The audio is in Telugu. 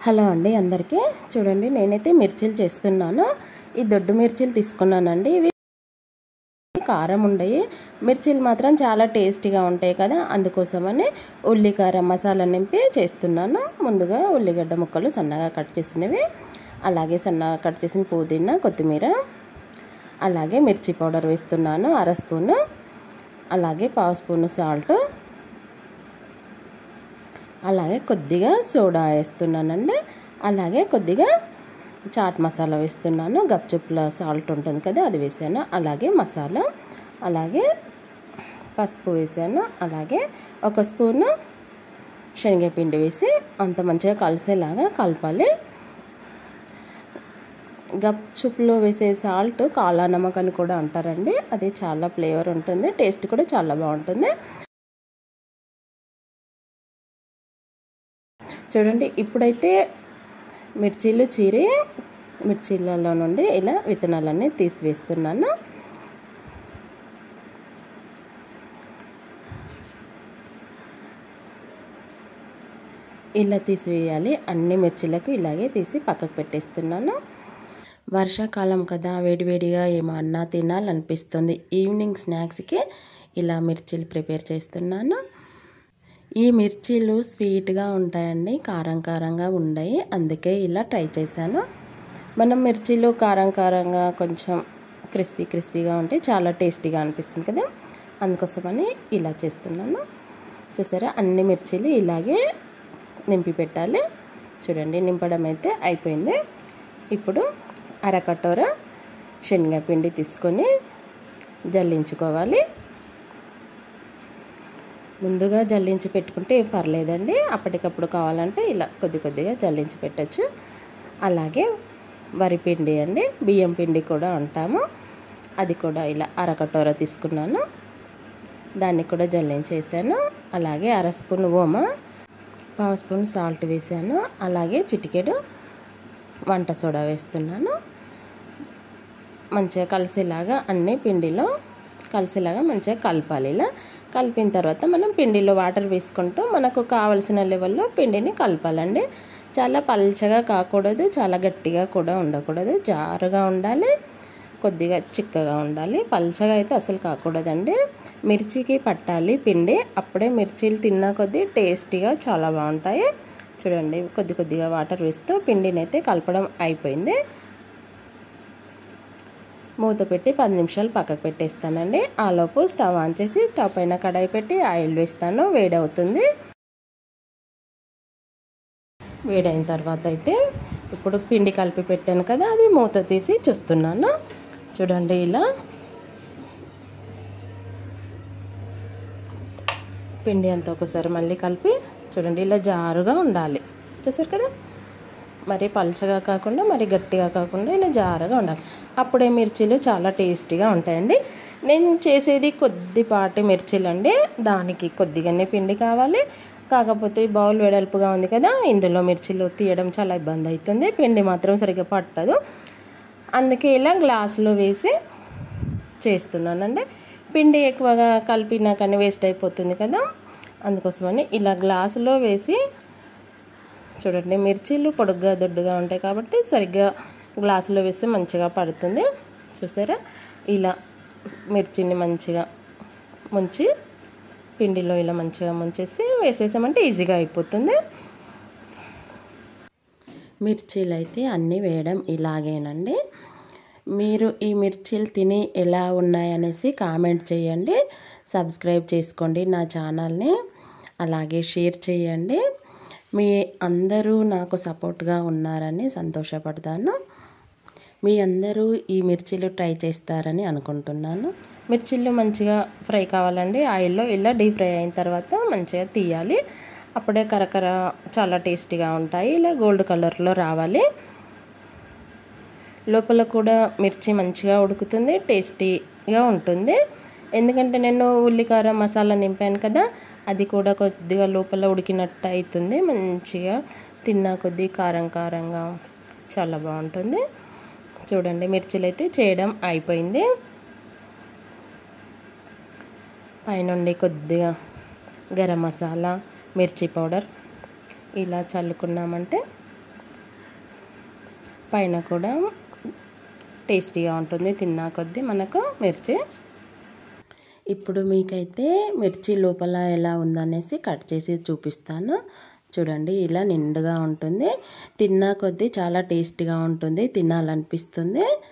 హలో అండి అందరికీ. చూడండి, నేనైతే మిర్చీలు చేస్తున్నాను. ఈ దొడ్డు మిర్చీలు తీసుకున్నానండి. ఇవి కారం ఉండయి, మిర్చీలు మాత్రం చాలా టేస్టీగా ఉంటాయి కదా, అందుకోసమని ఉల్లి కారం మసాలా నింపి చేస్తున్నాను. ముందుగా ఉల్లిగడ్డ ముక్కలు సన్నగా కట్ చేసినవి, అలాగే సన్నగా కట్ చేసిన పుదీనా, కొత్తిమీర, అలాగే మిర్చి పౌడర్ వేస్తున్నాను 1/2 స్పూను, అలాగే 1/2 స్పూను సాల్ట్, అలాగే కొద్దిగా సోడా వేస్తున్నానండి, అలాగే కొద్దిగా చాట్ మసాలా వేస్తున్నాను. గప్చుప్ల సాల్ట్ ఉంటుంది కదా, అది వేసాను. అలాగే మసాలా, అలాగే పసుపు వేసాను, అలాగే 1 స్పూను శనగపిండి వేసి అంత మంచిగా కలిసేలాగా కలపాలి. గప్చుప్లో వేసే సాల్ట్ కాలా నమక్ అని కూడా అంటారండి. అది చాలా ఫ్లేవర్ ఉంటుంది, టేస్ట్ కూడా చాలా బాగుంటుంది. చూడండి, ఇప్పుడైతే మిర్చీలు చీరి మిర్చీలలో నుండి ఇలా విత్తనాలన్నీ తీసివేస్తున్నాను. ఇలా తీసివేయాలి. అన్ని మిర్చీలకు ఇలాగే తీసి పక్కకు పెట్టేస్తున్నాను. వర్షాకాలం కదా, వేడివేడిగా ఏమన్నా తినాలనిపిస్తుంది. ఈవినింగ్ స్నాక్స్కి ఇలా మిర్చీలు ప్రిపేర్ చేస్తున్నాను. ఈ మిర్చీలు స్వీట్గా ఉంటాయండి, కారం కారంగా ఉండయి, అందుకే ఇలా ట్రై చేశాను. మనం మిర్చీలు కారం కారంగా కొంచెం క్రిస్పీగా ఉంటే చాలా టేస్టీగా అనిపిస్తుంది కదా, అందుకోసమని ఇలా చేస్తున్నాను. చూసారా, అన్ని మిర్చీలు ఇలాగే నింపి పెట్టాలి. చూడండి, నింపడం అయితే అయిపోయింది. ఇప్పుడు అరకటోర శనగపిండి తీసుకొని జల్లించుకోవాలి. ముందుగా జల్లించి పెట్టుకుంటే పర్లేదండి, అప్పటికప్పుడు కావాలంటే ఇలా కొద్దిగా జల్లించి పెట్టచ్చు. అలాగే వరిపిండి అండి, బియ్యం పిండి కూడా అంటాము, అది కూడా ఇలా అరకటోర తీసుకున్నాను, దాన్ని కూడా జల్లించేసాను. అలాగే 1/2 స్పూన్ ఓమ, 1/2 స్పూన్ సాల్ట్ వేసాను, అలాగే చిటికెడు వంట సోడా వేస్తున్నాను. మంచిగా కలిసేలాగా అన్ని పిండిలో కలిసేలాగా మంచిగా కలపాలి. ఇలా కలిపిన తర్వాత మనం పిండిలో వాటర్ వేసుకుంటూ మనకు కావలసిన లెవెల్లో పిండిని కలపాలండి. చాలా పల్చగా కాకూడదు, చాలా గట్టిగా కూడా ఉండకూడదు, జారుగా ఉండాలి, కొద్దిగా చిక్కగా ఉండాలి. పల్చగా అయితే అసలు కాకూడదండి. మిర్చికి పట్టాలి పిండి, అప్పుడే మిర్చీలు తిన్నా కొద్దీ టేస్టీగా చాలా బాగుంటాయి. చూడండి, కొద్దిగా వాటర్ వేస్తూ పిండిని అయితే కలపడం అయిపోయింది. మూత పెట్టి 10 నిమిషాలు పక్కకు పెట్టేస్తానండి. ఆలోపు స్టవ్ ఆన్ చేసి స్టవ్ పైన కడాయి పెట్టి ఆయిల్ వేస్తాను. వేడవుతుంది. వేడైన తర్వాత అయితే ఇప్పుడు పిండి కలిపి పెట్టాను కదా, అది మూత తీసి చూస్తున్నాను. చూడండి, ఇలా పిండి అంతా ఒకసారి మళ్ళీ కలిపి చూడండి, ఇలా జారుగా ఉండాలి. చూసారు కదా, మరి పల్చగా కాకుండా మరి గట్టిగా కాకుండా ఇలా జారుగా ఉండాలి. అప్పుడే మిర్చీలు చాలా టేస్టీగా ఉంటాయండి. నేను చేసేది కొద్దిపాటి మిర్చీలు అండి, దానికి కొద్దిగానే పిండి కావాలి. కాకపోతే బౌల్ వెడల్పుగా ఉంది కదా, ఇందులో మిర్చీలు తీయడం చాలా ఇబ్బంది అవుతుంది, పిండి మాత్రం సరిగ్గా పట్టదు. అందుకే ఇలా గ్లాసులో వేసి చేస్తున్నానండి. పిండి ఎక్కువగా కలిపినా కానీ వేస్ట్ అయిపోతుంది కదా, అందుకోసమని ఇలా గ్లాసులో వేసి చూడండి, మిర్చీలు పొడుగ్గా దొడ్డుగా ఉంటాయి కాబట్టి సరిగ్గా గ్లాసులో వేస్తే మంచిగా పడుతుంది. చూసారా, ఇలా మిర్చిని మంచిగా ముంచి పిండిలో ఇలా మంచిగా ముంచేసి వేసేసామంటే ఈజీగా అయిపోతుంది. మిర్చీలు అయితే అన్నీ వేయడం ఇలాగేనండి. మీరు ఈ మిర్చీలు తిని ఎలా ఉన్నాయనేసి కామెంట్ చేయండి. సబ్స్క్రైబ్ చేసుకోండి నా ఛానల్ని, అలాగే షేర్ చేయండి. మీ అందరూ నాకు సపోర్ట్గా ఉన్నారని సంతోషపడతాను. మీ అందరూ ఈ మిర్చీలు ట్రై చేస్తారని అనుకుంటున్నాను. మిర్చీలు మంచిగా ఫ్రై కావాలండి ఆయిల్లో. ఇలా డీప్ ఫ్రై అయిన తర్వాత మంచిగా తీయాలి, అప్పుడే కరకర చాలా టేస్టీగా ఉంటాయి. ఇలా గోల్డ్ కలర్లో రావాలి. లోపల కూడా మిర్చి మంచిగా ఉడుకుతుంది, టేస్టీగా ఉంటుంది. ఎందుకంటే నేను ఉల్లికారం మసాలా నింపాను కదా, అది కూడా కొద్దిగా లోపల ఉడికినట్టు అవుతుంది. మంచిగా తిన్నా కొద్దీ కారంగా చాలా బాగుంటుంది. చూడండి, మిర్చీలు అయితే చేయడం అయిపోయింది. పైనుండి కొద్దిగా గరం మసాలా, మిర్చి పౌడర్ ఇలా చల్లుకున్నామంటే పైన కూడా టేస్టీగా ఉంటుంది తిన్నా కొద్దీ మనకు మిర్చి. ఇప్పుడు మీకైతే మిర్చి లోపల ఎలా ఉందనేసి కట్ చేసి చూపిస్తాను. చూడండి, ఇలా నిండుగా ఉంటుంది. తిన్నా కొద్దీ చాలా టేస్టీగా ఉంటుంది, తినాలనిపిస్తుంది.